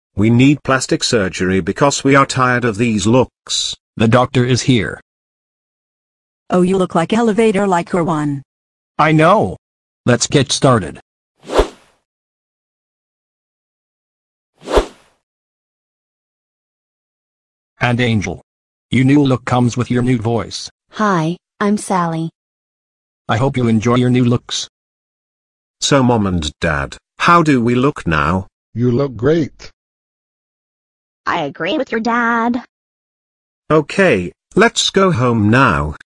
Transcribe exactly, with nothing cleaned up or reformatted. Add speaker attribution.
Speaker 1: We need plastic surgery because we are tired of these looks.
Speaker 2: The doctor is here.
Speaker 3: Oh, you look like elevator like you're one.
Speaker 2: I know. Let's get started. And Angel. Your new look comes with your new voice.
Speaker 4: Hi, I'm Sally.
Speaker 2: I hope you enjoy your new looks.
Speaker 1: So Mom and Dad, how do we look now?
Speaker 5: You look great.
Speaker 6: I agree with your dad.
Speaker 1: Okay, let's go home now.